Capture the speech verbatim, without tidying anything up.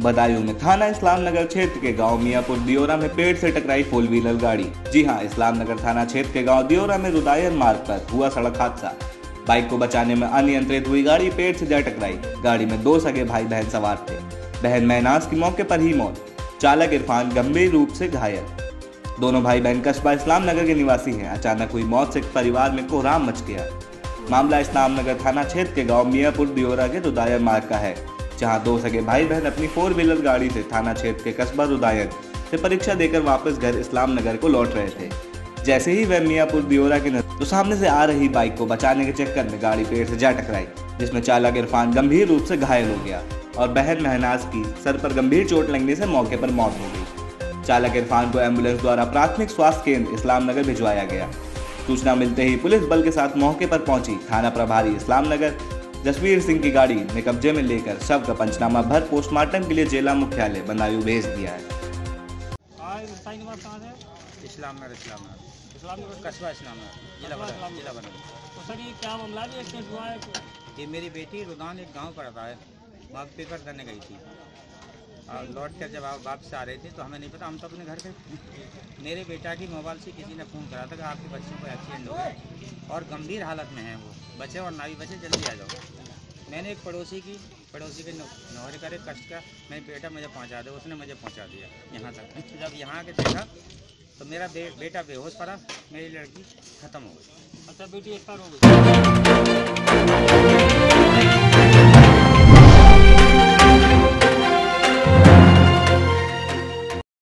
बदायूं में थाना इस्लाम नगर क्षेत्र के गांव मियापुर दियोरा में पेड़ से टकराई फोर व्हीलर गाड़ी। जी हां, इस्लाम नगर थाना क्षेत्र के गांव दियोरा में रुदायन मार्ग पर हुआ सड़क हादसा। बाइक को बचाने में अनियंत्रित हुई गाड़ी पेड़ से जा टकराई। गाड़ी में दो सगे भाई बहन सवार थे। बहन महनाज की मौके पर ही मौत, चालक इरफान गंभीर रूप से घायल। दोनों भाई बहन कस्बा इस्लाम नगर के निवासी हैं। अचानक हुई मौत से परिवार में कोहराम मच गया। मामला इस्लाम नगर थाना क्षेत्र के गांव मियापुर दियोरा के रुदायन मार्ग का है, जहां दो सगे भाई बहन अपनी फोर व्हीलर गाड़ी से थाना क्षेत्र के कस्बा रुदायन से परीक्षा देकर वापस घर इस्लाम नगर को लौट रहे थे। जैसे ही वह मियापुर दियोरा के तो सामने से आ रही बाइक को बचाने के चक्कर में गाड़ी पेड़ से जा टकराई, जिसमें चालक इरफान गंभीर रूप से घायल हो गया और बहन महनाज की सर पर गंभीर चोट लगने से मौके पर मौत हो गई। चालक इरफान को एम्बुलेंस द्वारा प्राथमिक स्वास्थ्य केंद्र इस्लाम नगर भिजवाया गया। सूचना मिलते ही पुलिस बल के साथ मौके पर पहुंची। थाना प्रभारी इस्लाम नगर जसवीर सिंह की गाड़ी में कब्जे में लेकर शव का पंचनामा भर पोस्टमार्टम के लिए जिला मुख्यालय बदायूं भेज दिया है। इस्लाम नगर इस्लाम नगर इस्लाम नगर कस्बा इस्लाम नगर जिला बदायूं जिला बदायूं। तो सर ये क्या मामला है, एक्सीडेंट हुआ है? ये मेरी बेटी रुदान एक गांव पड़ता है, वहाँ पेपर करने गई थी और लौट कर जब आप वापस आ रहे थे तो हमें नहीं पता, हम तो अपने घर पे। मेरे बेटा की मोबाइल से किसी ने फ़ोन करा था कि आपके बच्चों को एक्सीडेंट हो गया और गंभीर हालत में हैं वो, बचे और ना भी बचे, जल्दी आ जाओ। मैंने एक पड़ोसी की पड़ोसी के नौकरी करे कष्ट का, मैं बेटा मुझे पहुंचा दे, उसने मुझे पहुंचा दिया यहाँ तक। जब यहाँ के देखा तो मेरा बे, बेटा बेहोश पड़ा, मेरी लड़की ख़त्म हो गई। अच्छा, बेटी एक्सपायर हो गई।